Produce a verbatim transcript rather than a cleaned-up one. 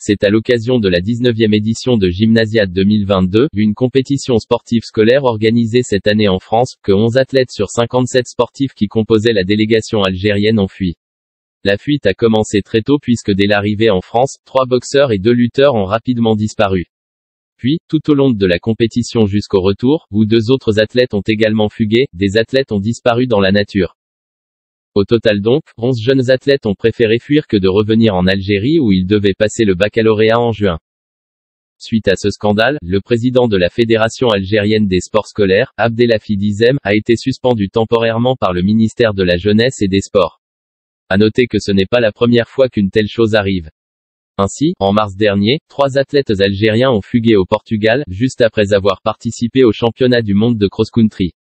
C'est à l'occasion de la dix-neuvième édition de Gymnasiade deux mille vingt-deux, une compétition sportive scolaire organisée cette année en France, que onze athlètes sur cinquante-sept sportifs qui composaient la délégation algérienne ont fui. La fuite a commencé très tôt puisque dès l'arrivée en France, trois boxeurs et deux lutteurs ont rapidement disparu. Puis, tout au long de la compétition jusqu'au retour, où deux autres athlètes ont également fugué, des athlètes ont disparu dans la nature. Au total donc, onze jeunes athlètes ont préféré fuir que de revenir en Algérie où ils devaient passer le baccalauréat en juin. Suite à ce scandale, le président de la Fédération algérienne des sports scolaires, Abdelhafid Izem, a été suspendu temporairement par le ministère de la Jeunesse et des Sports. À noter que ce n'est pas la première fois qu'une telle chose arrive. Ainsi, en mars dernier, trois athlètes algériens ont fugué au Portugal, juste après avoir participé au championnat du monde de cross-country.